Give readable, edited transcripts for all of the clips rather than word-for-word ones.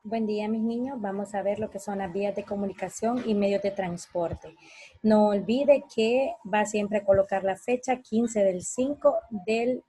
Buen día, mis niños. Vamos a ver lo que son las vías de comunicación y medios de transporte. No olvide que va siempre a colocar la fecha 15 del 5 del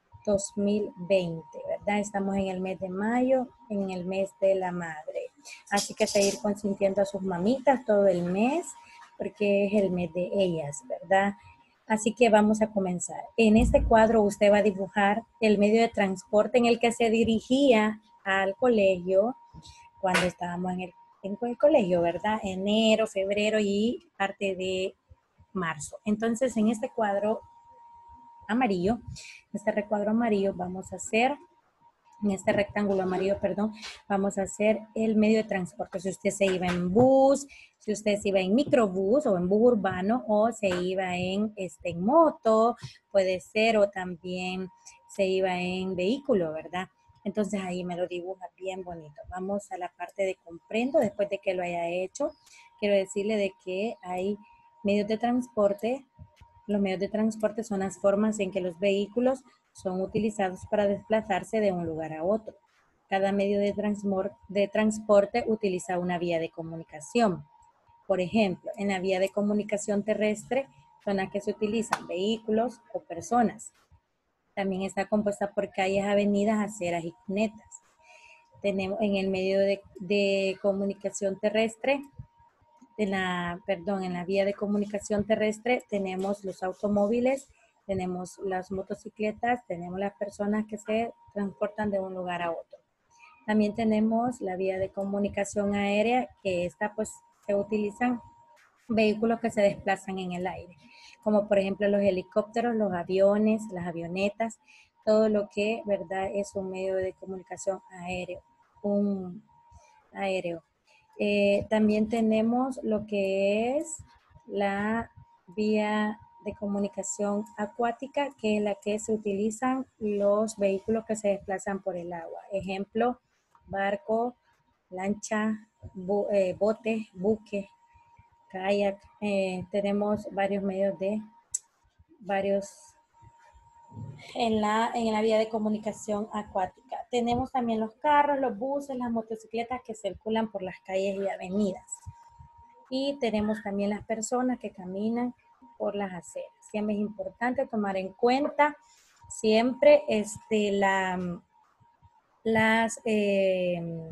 2020, ¿verdad? Estamos en el mes de mayo, en el mes de la madre. Así que seguir consintiendo a sus mamitas todo el mes, porque es el mes de ellas, ¿verdad? Así que vamos a comenzar. En este cuadro usted va a dibujar el medio de transporte en el que se dirigía al colegio cuando estábamos en el colegio, ¿verdad? Enero, febrero y parte de marzo. Entonces, en este cuadro amarillo, este recuadro amarillo, vamos a hacer, en este rectángulo amarillo, perdón, vamos a hacer el medio de transporte. Si usted se iba en bus, si usted se iba en microbús o en bus urbano o se iba en moto, puede ser, o también se iba en vehículo, ¿verdad? Entonces ahí me lo dibuja bien bonito. Vamos a la parte de comprendo. Después de que lo haya hecho, quiero decirle de que hay medios de transporte. Los medios de transporte son las formas en que los vehículos son utilizados para desplazarse de un lugar a otro. Cada medio de transporte utiliza una vía de comunicación. Por ejemplo, en la vía de comunicación terrestre son las que se utilizan vehículos o personas. También está compuesta por calles, avenidas, aceras y cunetas. Tenemos en el medio de comunicación terrestre, en la vía de comunicación terrestre tenemos los automóviles, tenemos las motocicletas, tenemos las personas que se transportan de un lugar a otro. También tenemos la vía de comunicación aérea, que esta pues se utilizan vehículos que se desplazan en el aire, como por ejemplo los helicópteros, los aviones, las avionetas, todo lo que, ¿verdad?, es un medio de comunicación aéreo, un aéreo. También tenemos lo que es la vía de comunicación acuática, que es la que se utilizan los vehículos que se desplazan por el agua. Ejemplo, barco, lancha, bote, buque, kayak. Tenemos varios medios de varios en la vía de comunicación acuática. Tenemos también los carros, los buses, las motocicletas que circulan por las calles y avenidas. Y tenemos también las personas que caminan por las aceras. Siempre es importante tomar en cuenta siempre las, eh,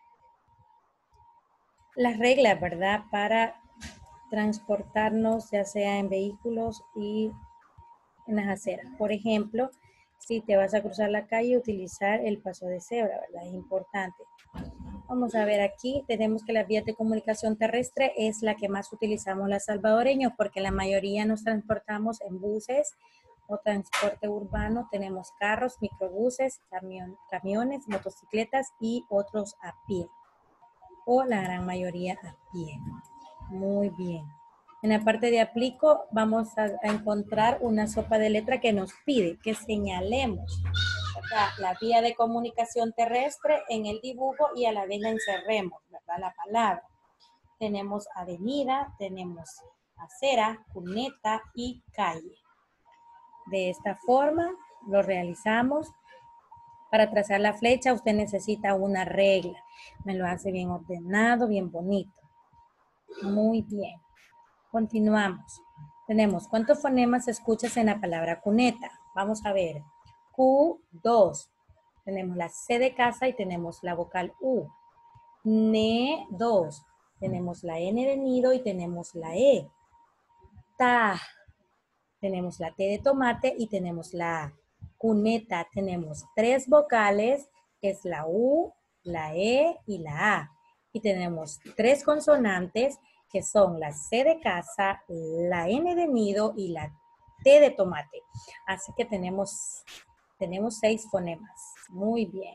las reglas, ¿verdad? Para transportarnos, ya sea en vehículos y en las aceras. Por ejemplo, si te vas a cruzar la calle, utilizar el paso de cebra, ¿verdad? Es importante. Vamos a ver aquí, tenemos que la vía de comunicación terrestre es la que más utilizamos los salvadoreños porque la mayoría nos transportamos en buses o transporte urbano. Tenemos carros, microbuses, camiones, motocicletas y otros a pie, o la gran mayoría a pie. Muy bien. En la parte de aplico vamos a encontrar una sopa de letra que nos pide que señalemos la vía de comunicación terrestre en el dibujo y a la vez la encerremos, ¿verdad? La palabra. Tenemos avenida, tenemos acera, cuneta y calle. De esta forma lo realizamos. Para trazar la flecha usted necesita una regla. Me lo hace bien ordenado, bien bonito. Muy bien. Continuamos. Tenemos, ¿cuántos fonemas escuchas en la palabra cuneta? Vamos a ver. Q2. Tenemos la C de casa y tenemos la vocal U. Ne, 2. Tenemos la N de nido y tenemos la E. Ta. Tenemos la T de tomate y tenemos la A. Cuneta. Tenemos 3 vocales, que es la U, la E y la A. Y tenemos 3 consonantes, que son la C de casa, la N de nido y la T de tomate. Así que tenemos 6 fonemas. Muy bien.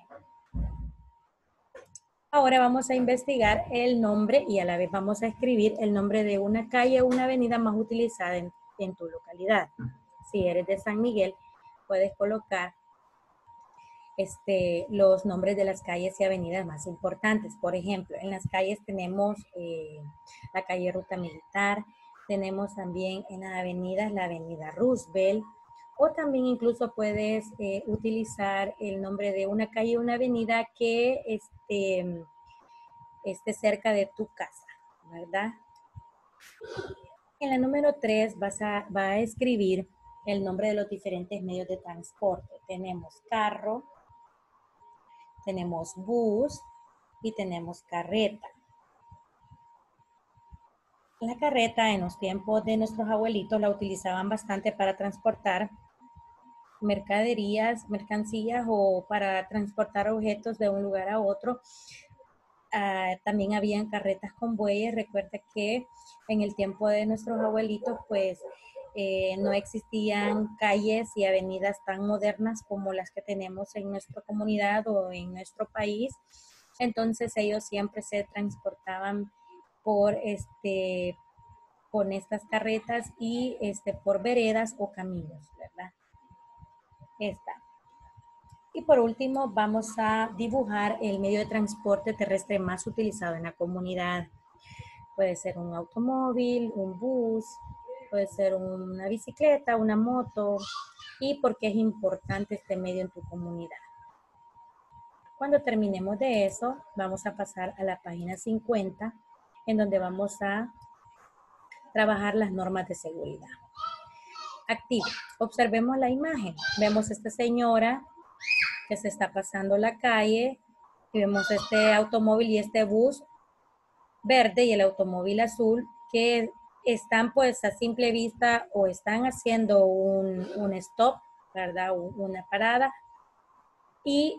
Ahora vamos a investigar el nombre y a la vez vamos a escribir el nombre de una calle o una avenida más utilizada en tu localidad. Si eres de San Miguel, puedes colocar los nombres de las calles y avenidas más importantes. Por ejemplo, en las calles tenemos la calle Ruta Militar, tenemos también en las avenidas la avenida Roosevelt, o también incluso puedes utilizar el nombre de una calle o una avenida que esté cerca de tu casa, ¿verdad? En la número 3 va a escribir el nombre de los diferentes medios de transporte. Tenemos carro, tenemos bus y tenemos carreta. La carreta en los tiempos de nuestros abuelitos la utilizaban bastante para transportar mercancías o para transportar objetos de un lugar a otro. También habían carretas con bueyes. Recuerda que en el tiempo de nuestros abuelitos, pues no existían calles y avenidas tan modernas como las que tenemos en nuestra comunidad o en nuestro país. Entonces ellos siempre se transportaban por con estas carretas y por veredas o caminos, ¿verdad? Esta. Y por último, vamos a dibujar el medio de transporte terrestre más utilizado en la comunidad. Puede ser un automóvil, un bus, puede ser una bicicleta, una moto, y por qué es importante este medio en tu comunidad. Cuando terminemos de eso, vamos a pasar a la página 50, en donde vamos a trabajar las normas de seguridad. Activo. Observemos la imagen. Vemos a esta señora que se está pasando la calle y vemos este automóvil y este bus verde y el automóvil azul que están pues a simple vista o están haciendo un stop, ¿verdad? Una parada y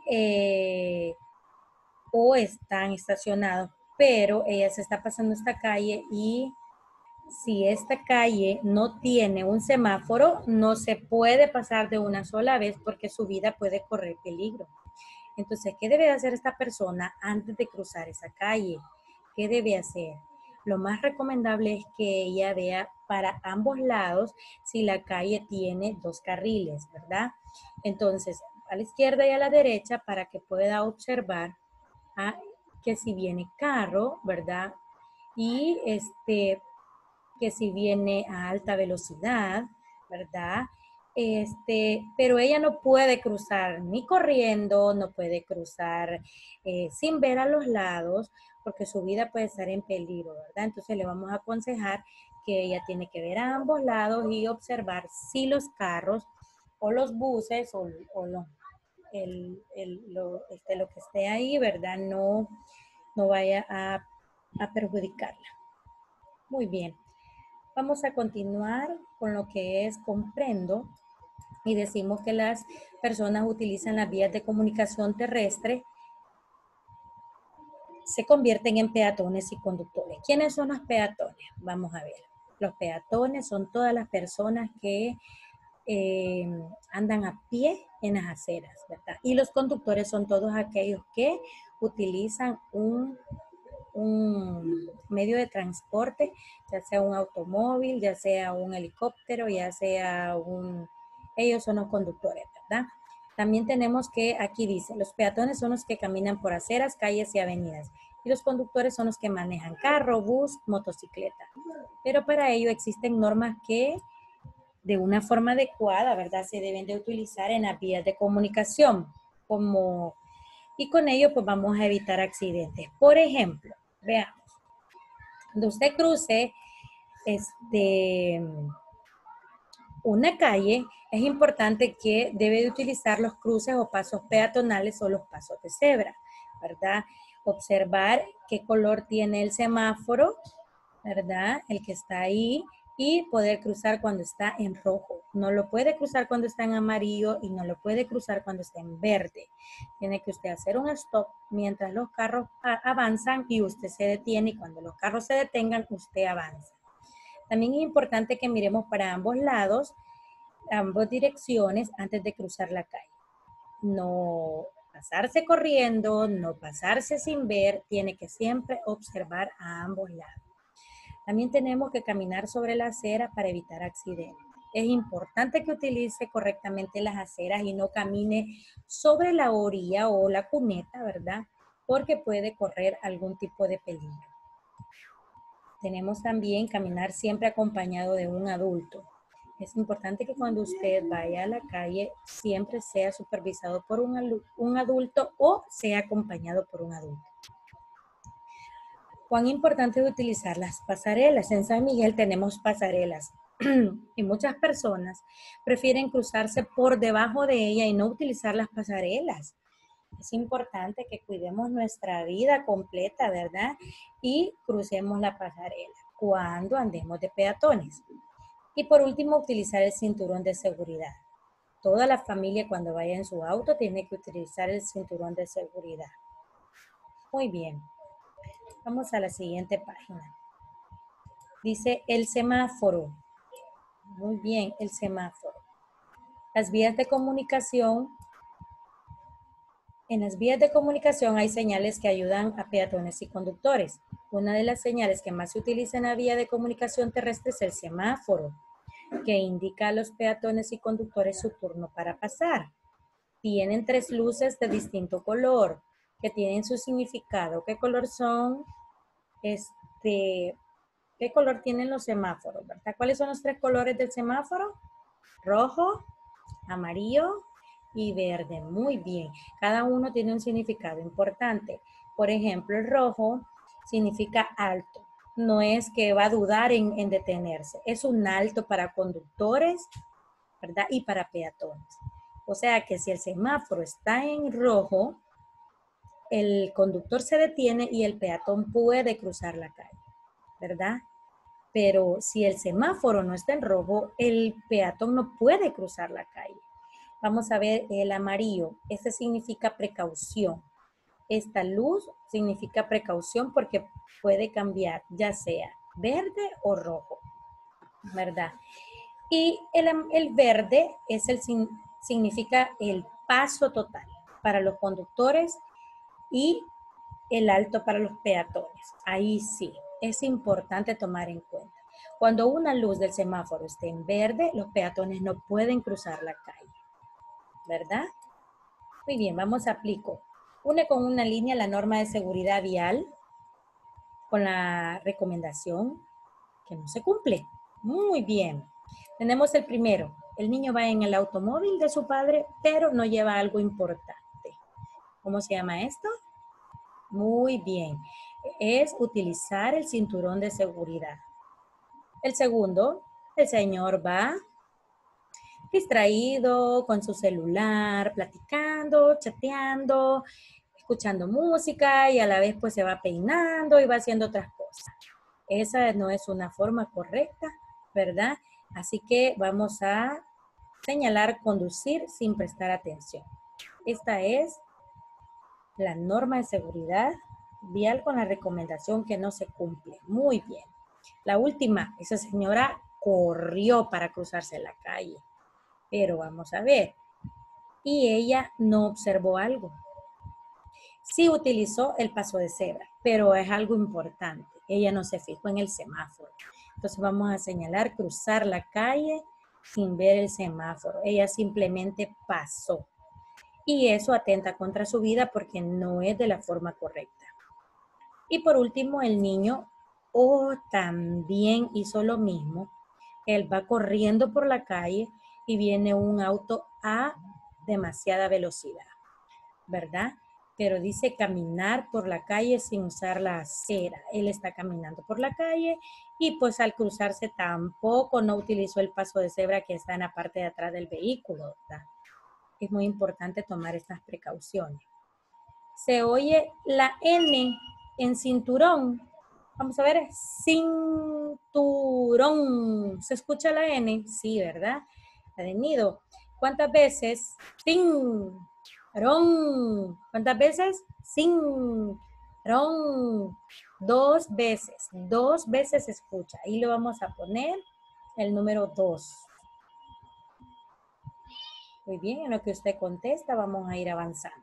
o están estacionados, pero ella se está pasando esta calle y si esta calle no tiene un semáforo, no se puede pasar de una sola vez porque su vida puede correr peligro. Entonces, ¿qué debe hacer esta persona antes de cruzar esa calle? ¿Qué debe hacer? Lo más recomendable es que ella vea para ambos lados si la calle tiene dos carriles, ¿verdad? Entonces, a la izquierda y a la derecha para que pueda observar que si viene carro, ¿verdad? Y que si viene a alta velocidad, ¿verdad? Pero ella no puede cruzar ni corriendo, no puede cruzar sin ver a los lados, porque su vida puede estar en peligro, ¿verdad? Entonces le vamos a aconsejar que ella tiene que ver a ambos lados y observar si los carros o los buses o lo que esté ahí, ¿verdad? No vaya a perjudicarla. Muy bien. Vamos a continuar con lo que es comprendo y decimos que las personas utilizan las vías de comunicación terrestre, se convierten en peatones y conductores. ¿Quiénes son los peatones? Vamos a ver. Los peatones son todas las personas que andan a pie en las aceras, ¿verdad? Y los conductores son todos aquellos que utilizan un medio de transporte, ya sea un automóvil, ya sea un helicóptero, ya sea ellos son los conductores, ¿verdad? También tenemos que aquí dice, los peatones son los que caminan por aceras, calles y avenidas. Y los conductores son los que manejan carro, bus, motocicleta. Pero para ello existen normas que de una forma adecuada, ¿verdad? Se deben de utilizar en las vías de comunicación. Y con ello pues vamos a evitar accidentes. Por ejemplo, veamos. Cuando usted cruce una calle, es importante que debe de utilizar los cruces o pasos peatonales o los pasos de cebra, ¿verdad? Observar qué color tiene el semáforo, ¿verdad? El que está ahí y poder cruzar cuando está en rojo. No lo puede cruzar cuando está en amarillo y no lo puede cruzar cuando está en verde. Tiene que usted hacer un stop mientras los carros avanzan y usted se detiene y cuando los carros se detengan, usted avanza. También es importante que miremos para ambos lados, ambas direcciones antes de cruzar la calle. No pasarse corriendo, no pasarse sin ver, tiene que siempre observar a ambos lados. También tenemos que caminar sobre la acera para evitar accidentes. Es importante que utilice correctamente las aceras y no camine sobre la orilla o la cuneta, ¿verdad? Porque puede correr algún tipo de peligro. Tenemos también caminar siempre acompañado de un adulto. Es importante que cuando usted vaya a la calle siempre sea supervisado por un adulto o sea acompañado por un adulto. Cuán importante es utilizar las pasarelas. En San Miguel tenemos pasarelas y muchas personas prefieren cruzarse por debajo de ella y no utilizar las pasarelas. Es importante que cuidemos nuestra vida completa, ¿verdad? Y crucemos la pasarela cuando andemos de peatones. Y por último, utilizar el cinturón de seguridad. Toda la familia cuando vaya en su auto tiene que utilizar el cinturón de seguridad. Muy bien. Vamos a la siguiente página. Dice el semáforo. Muy bien, el semáforo. Las vías de comunicación. En las vías de comunicación hay señales que ayudan a peatones y conductores. Una de las señales que más se utiliza en la vía de comunicación terrestre es el semáforo, que indica a los peatones y conductores su turno para pasar. Tienen 3 luces de distinto color, que tienen su significado. ¿Qué color son? ¿Qué color tienen los semáforos, verdad? ¿Cuáles son los 3 colores del semáforo? Rojo, amarillo y verde. Muy bien. Cada uno tiene un significado importante. Por ejemplo, el rojo significa alto. No es que va a dudar en detenerse. Es un alto para conductores, ¿verdad? Y para peatones. O sea que si el semáforo está en rojo, el conductor se detiene y el peatón puede cruzar la calle, ¿verdad? Pero si el semáforo no está en rojo, el peatón no puede cruzar la calle. Vamos a ver el amarillo. Este significa precaución. Esta luz significa precaución porque puede cambiar, ya sea verde o rojo, ¿verdad? Y el verde es significa el paso total para los conductores y el alto para los peatones. Ahí sí, es importante tomar en cuenta. Cuando una luz del semáforo esté en verde, los peatones no pueden cruzar la calle, ¿verdad? Muy bien, vamos a aplicar. Une con una línea la norma de seguridad vial con la recomendación que no se cumple. Muy bien. Tenemos el primero. El niño va en el automóvil de su padre, pero no lleva algo importante. ¿Cómo se llama esto? Muy bien. Es utilizar el cinturón de seguridad. El segundo, el señor va distraído con su celular, platicando, chateando, escuchando música y a la vez pues se va peinando y va haciendo otras cosas. Esa no es una forma correcta, ¿verdad? Así que vamos a señalar conducir sin prestar atención. Esta es la norma de seguridad vial con la recomendación que no se cumple. Muy bien. La última, esa señora corrió para cruzarse la calle. Pero vamos a ver. Y ella no observó algo. Sí utilizó el paso de cebra, pero es algo importante. Ella no se fijó en el semáforo. Entonces vamos a señalar cruzar la calle sin ver el semáforo. Ella simplemente pasó. Y eso atenta contra su vida porque no es de la forma correcta. Y por último, el niño también hizo lo mismo. Él va corriendo por la calle y viene un auto a demasiada velocidad, ¿verdad? Pero dice caminar por la calle sin usar la acera. Él está caminando por la calle y pues al cruzarse tampoco no utilizó el paso de cebra que está en la parte de atrás del vehículo, ¿verdad? Es muy importante tomar estas precauciones. Se oye la N en cinturón. Vamos a ver, cinturón. ¿Se escucha la N? Sí, ¿verdad? La de nido. ¿Cuántas veces? Cinturón. ¿Cuántas veces? Cinturón. 2 veces. 2 veces se escucha. Ahí lo vamos a poner el número 2. Muy bien, en lo que usted contesta vamos a ir avanzando.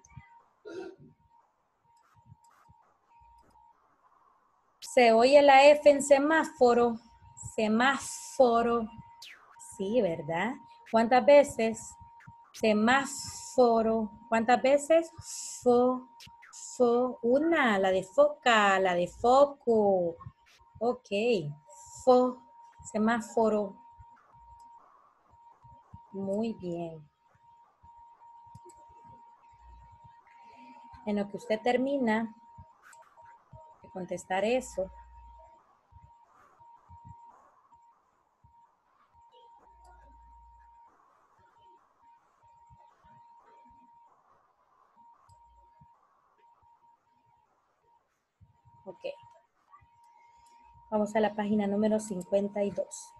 Se oye la F en semáforo. Semáforo. Sí, ¿verdad? ¿Cuántas veces? Semáforo. ¿Cuántas veces? Una, la de foca, la de foco. Ok. Semáforo. Muy bien. En lo que usted termina, contestar eso. Ok. Vamos a la página número 52.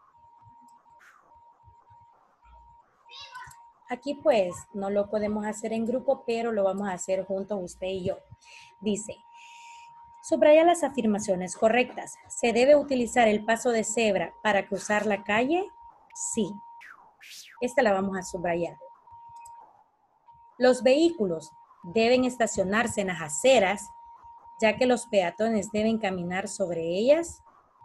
Aquí pues no lo podemos hacer en grupo, pero lo vamos a hacer juntos usted y yo. Dice, subraya las afirmaciones correctas. ¿Se debe utilizar el paso de cebra para cruzar la calle? Sí. Esta la vamos a subrayar. Los vehículos deben estacionarse en las aceras, ya que los peatones deben caminar sobre ellas.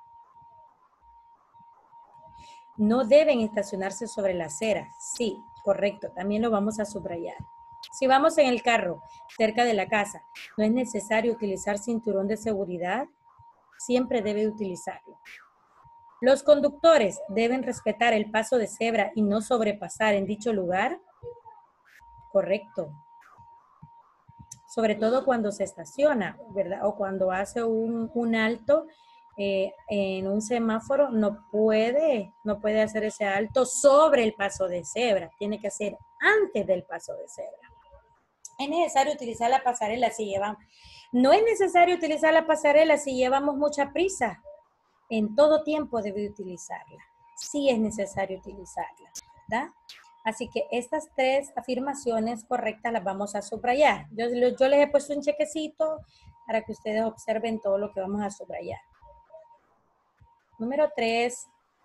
No deben estacionarse sobre la acera. Sí, correcto, también lo vamos a subrayar. Si vamos en el carro cerca de la casa, ¿no es necesario utilizar cinturón de seguridad? Siempre debe utilizarlo. Los conductores deben respetar el paso de cebra y no sobrepasar en dicho lugar. Correcto. Sobre todo cuando se estaciona, ¿verdad? O cuando hace un alto en un semáforo, no puede hacer ese alto sobre el paso de cebra, tiene que hacer antes del paso de cebra. Es necesario utilizar la pasarela si llevamos, no es necesario utilizar la pasarela si llevamos mucha prisa, en todo tiempo debe utilizarla, sí es necesario utilizarla, ¿verdad? Así que estas tres afirmaciones correctas las vamos a subrayar. Yo les he puesto un chequecito para que ustedes observen todo lo que vamos a subrayar. Número 3.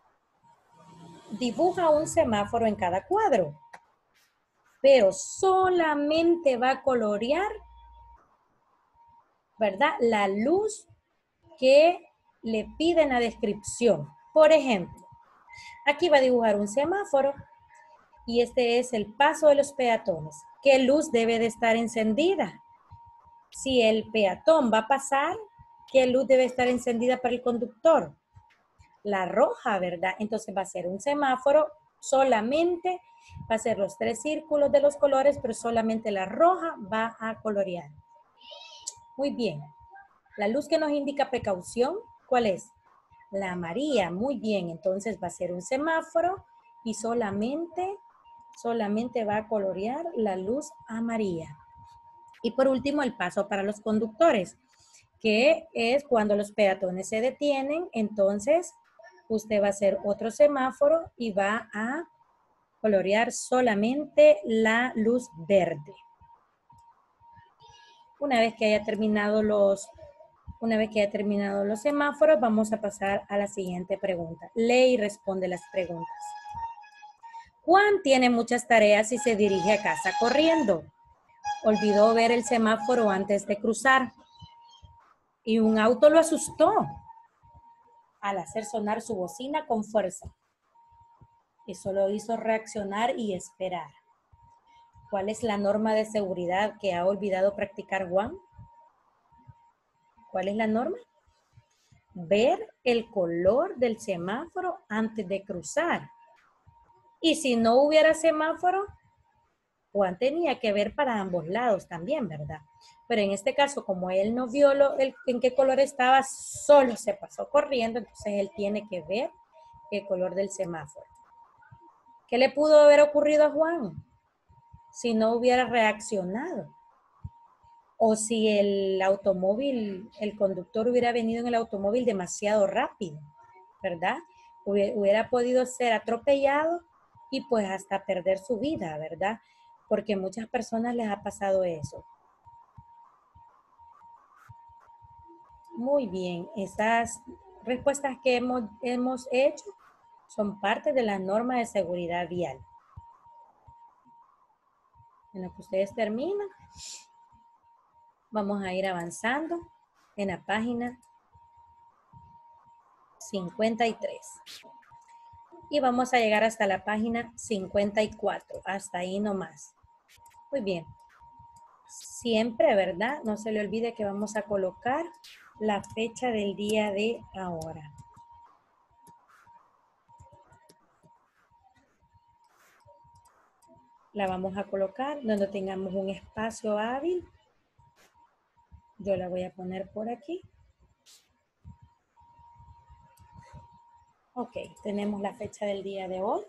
Dibuja un semáforo en cada cuadro, pero solamente va a colorear, ¿verdad? La luz que le pide en la descripción. Por ejemplo, aquí va a dibujar un semáforo y este es el paso de los peatones. ¿Qué luz debe de estar encendida? Si el peatón va a pasar, ¿qué luz debe estar encendida para el conductor? La roja, ¿verdad? Entonces va a ser un semáforo, solamente va a ser los 3 círculos de los colores, pero solamente la roja va a colorear. Muy bien. La luz que nos indica precaución, ¿cuál es? La amarilla, muy bien. Entonces va a ser un semáforo y solamente va a colorear la luz amarilla. Y por último, el paso para los conductores, que es cuando los peatones se detienen, entonces usted va a hacer otro semáforo y va a colorear solamente la luz verde. Una vez que haya terminado los semáforos, vamos a pasar a la siguiente pregunta. Lee y responde las preguntas. Juan tiene muchas tareas y se dirige a casa corriendo. Olvidó ver el semáforo antes de cruzar y un auto lo asustó al hacer sonar su bocina con fuerza. Eso lo hizo reaccionar y esperar. ¿Cuál es la norma de seguridad que ha olvidado practicar Juan? ¿Cuál es la norma? Ver el color del semáforo antes de cruzar. Y si no hubiera semáforo, Juan tenía que ver para ambos lados también, ¿verdad? Pero en este caso, como él no vio en qué color estaba, solo se pasó corriendo, entonces él tiene que ver el color del semáforo. ¿Qué le pudo haber ocurrido a Juan si no hubiera reaccionado? O si el conductor hubiera venido en el automóvil demasiado rápido, ¿verdad? Hubiera podido ser atropellado y pues hasta perder su vida, ¿verdad? Porque a muchas personas les ha pasado eso. Muy bien, estas respuestas que hemos hecho son parte de la norma de seguridad vial. En lo que ustedes terminan, vamos a ir avanzando en la página 53. Y vamos a llegar hasta la página 54, hasta ahí nomás. Muy bien. Siempre, ¿verdad? No se le olvide que vamos a colocar la fecha del día de ahora. La vamos a colocar donde tengamos un espacio hábil. Yo la voy a poner por aquí. Ok, tenemos la fecha del día de hoy.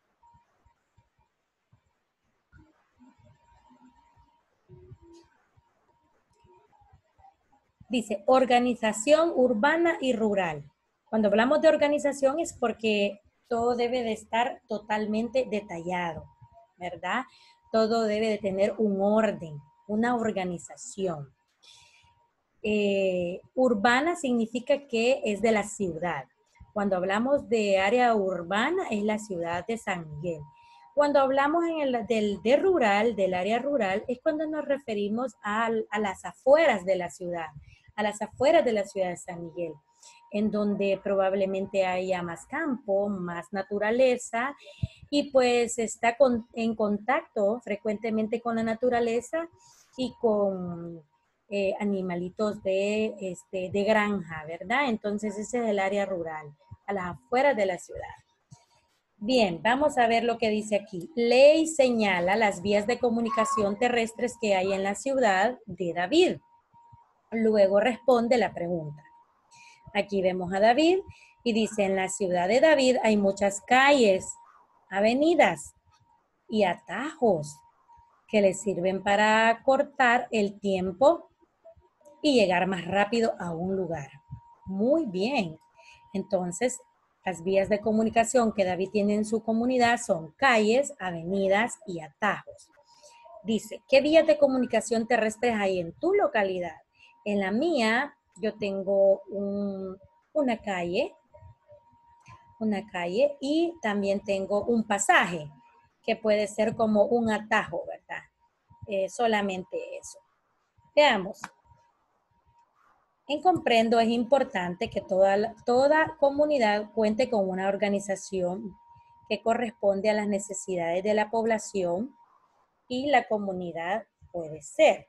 Dice, organización urbana y rural. Cuando hablamos de organización es porque todo debe de estar totalmente detallado, ¿verdad? Todo debe de tener un orden, una organización. Urbana significa que es de la ciudad. Cuando hablamos de área urbana es la ciudad de San Miguel. Cuando hablamos de rural, del área rural, es cuando nos referimos a las afueras de la ciudad, a las afueras de la ciudad de San Miguel, en donde probablemente haya más campo, más naturaleza y pues está en contacto frecuentemente con la naturaleza y con animalitos de granja, ¿verdad? Entonces ese es el área rural, a las afueras de la ciudad. Bien, vamos a ver lo que dice aquí. Ley señala las vías de comunicación terrestres que hay en la ciudad de David. Luego responde la pregunta. Aquí vemos a David y dice, en la ciudad de David hay muchas calles, avenidas y atajos que le sirven para cortar el tiempo y llegar más rápido a un lugar. Muy bien. Entonces, las vías de comunicación que David tiene en su comunidad son calles, avenidas y atajos. Dice, ¿qué vías de comunicación terrestres hay en tu localidad? En la mía, yo tengo una calle y también tengo un pasaje que puede ser como un atajo, ¿verdad? Solamente eso. Veamos. En Comprendo es importante que toda comunidad cuente con una organización que corresponde a las necesidades de la población y la comunidad puede ser.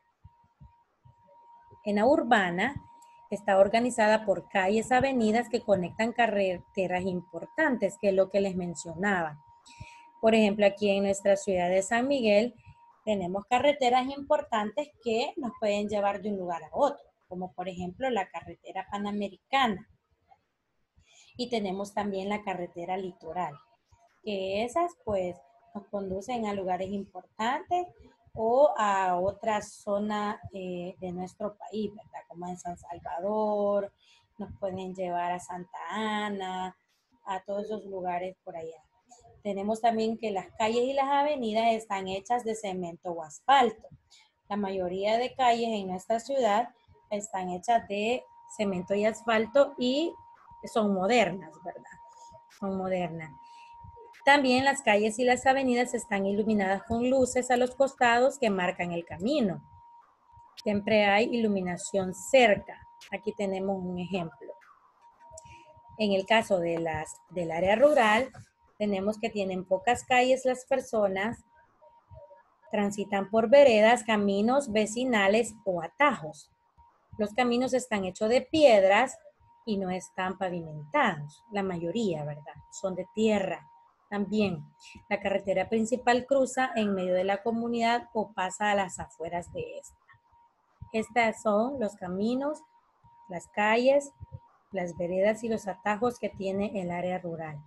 En la urbana está organizada por calles, avenidas que conectan carreteras importantes, que es lo que les mencionaba. Por ejemplo, aquí en nuestra ciudad de San Miguel tenemos carreteras importantes que nos pueden llevar de un lugar a otro, como por ejemplo la carretera Panamericana. Y tenemos también la carretera litoral, que esas pues nos conducen a lugares importantes o a otra zona de nuestro país, ¿verdad? Como en San Salvador, nos pueden llevar a Santa Ana, a todos esos lugares por allá. Tenemos también que las calles y las avenidas están hechas de cemento o asfalto. La mayoría de calles en nuestra ciudad están hechas de cemento y asfalto y son modernas, ¿verdad? Son modernas. También las calles y las avenidas están iluminadas con luces a los costados que marcan el camino. Siempre hay iluminación cerca. Aquí tenemos un ejemplo. En el caso del área rural, tenemos que tienen pocas calles las personas, transitan por veredas, caminos vecinales o atajos. Los caminos están hechos de piedras y no están pavimentados. La mayoría, ¿verdad? Son de tierra. También la carretera principal cruza en medio de la comunidad o pasa a las afueras de esta. Estas son los caminos, las calles, las veredas y los atajos que tiene el área rural.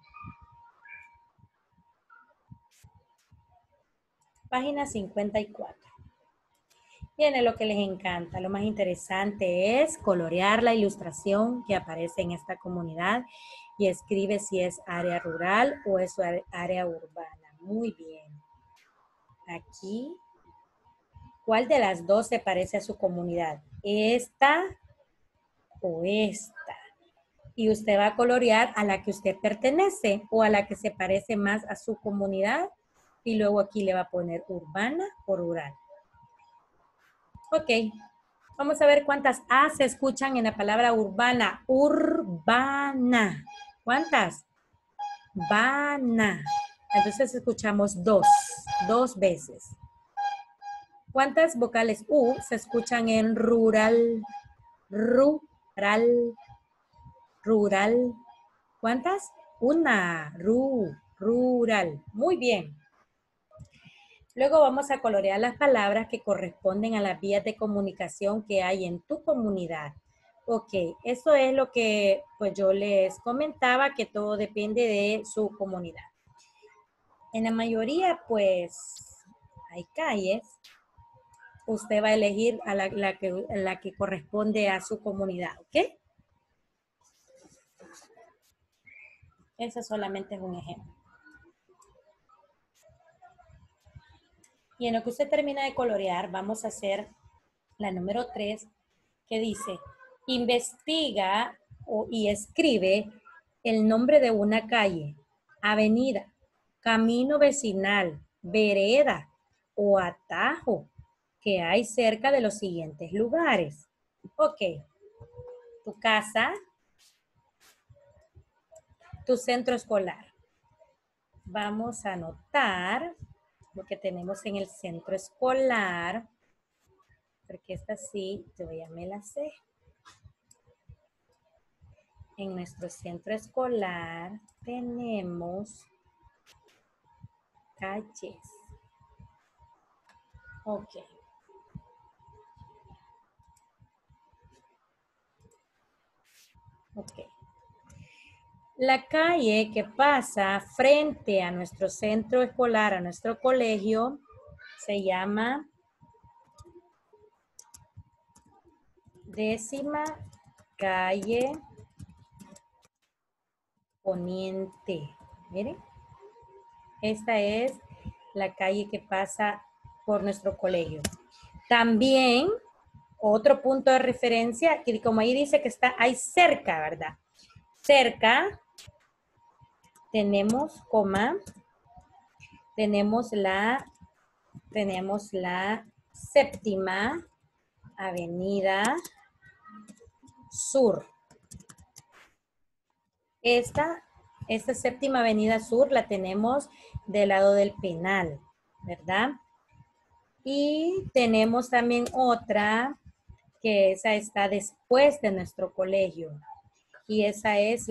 Página 54. Viene lo que les encanta. Lo más interesante es colorear la ilustración que aparece en esta comunidad y escribe si es área rural o es área urbana. Muy bien. Aquí, ¿cuál de las dos se parece a su comunidad? ¿Esta o esta? Y usted va a colorear a la que usted pertenece o a la que se parece más a su comunidad. Y luego aquí le va a poner urbana o rural. Ok, vamos a ver cuántas A se escuchan en la palabra urbana. Urbana. ¿Cuántas? Bana. Entonces escuchamos dos veces. ¿Cuántas vocales U se escuchan en rural? Rural. Rural. ¿Cuántas? Una. Rural. Muy bien. Luego vamos a colorear las palabras que corresponden a las vías de comunicación que hay en tu comunidad. Ok, eso es lo que pues yo les comentaba, que todo depende de su comunidad. En la mayoría pues hay calles, usted va a elegir a la que corresponde a su comunidad, ¿ok? Ese solamente es un ejemplo. Y en lo que usted termina de colorear, vamos a hacer la número 3, que dice, investiga y escribe el nombre de una calle, avenida, camino vecinal, vereda o atajo que hay cerca de los siguientes lugares. Ok, tu casa, tu centro escolar. Vamos a anotar lo que tenemos en el centro escolar, porque esta sí, yo ya me la sé. En nuestro centro escolar tenemos calles. Ok. Ok. La calle que pasa frente a nuestro centro escolar, a nuestro colegio, se llama 10ª calle Poniente. Miren, esta es la calle que pasa por nuestro colegio. También, otro punto de referencia, que como ahí dice que está ahí cerca, ¿verdad? Cerca tenemos, tenemos la 7ª Avenida Sur. Esta 7ª Avenida Sur la tenemos del lado del Penal, ¿verdad? Y tenemos también otra que esa está después de nuestro colegio. Y esa es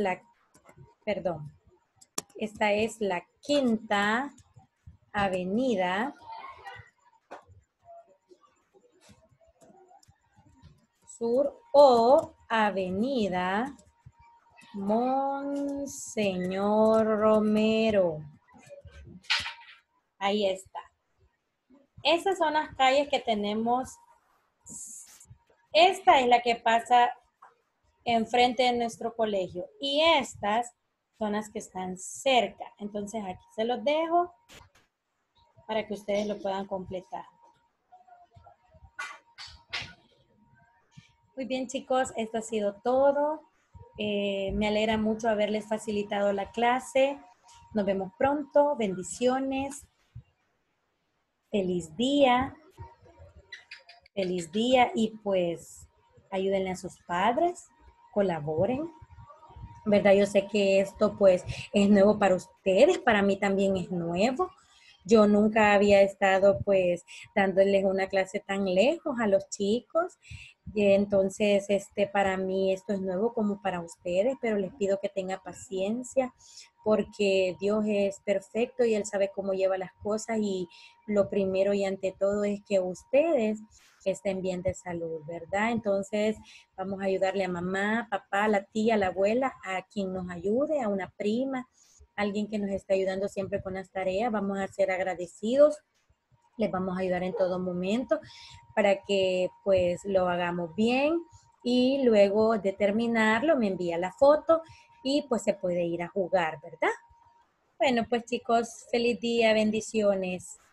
esta es la 5ª Avenida Sur o Avenida Monseñor Romero. Ahí está. Esas son las calles que tenemos. Esta es la que pasa enfrente de nuestro colegio y estas son las que están cerca. Entonces aquí se los dejo para que ustedes lo puedan completar. Muy bien, chicos, esto ha sido todo. Me alegra mucho haberles facilitado la clase. Nos vemos pronto. Bendiciones. Feliz día. Feliz día y pues ayúdenle a sus padres, colaboren. ¿Verdad? Yo sé que esto pues es nuevo para ustedes, para mí también es nuevo. Yo nunca había estado pues dándoles una clase tan lejos a los chicos. Y entonces, para mí esto es nuevo como para ustedes, pero les pido que tengan paciencia porque Dios es perfecto y Él sabe cómo lleva las cosas y lo primero y ante todo es que ustedes estén bien de salud, ¿verdad? Entonces, vamos a ayudarle a mamá, papá, la tía, la abuela, a quien nos ayude, a una prima, alguien que nos esté ayudando siempre con las tareas. Vamos a ser agradecidos. Les vamos a ayudar en todo momento para que pues lo hagamos bien y luego de terminarlo me envía la foto y pues se puede ir a jugar, ¿verdad? Bueno, pues chicos, feliz día, bendiciones.